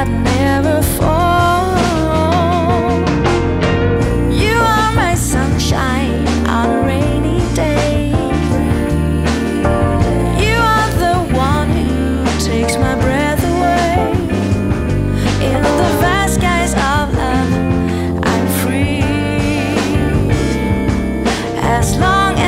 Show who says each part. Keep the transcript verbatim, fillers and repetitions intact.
Speaker 1: that never fall. You are my sunshine on a rainy day. You are the one who takes my breath away. In the vast skies of love, I'm free. As long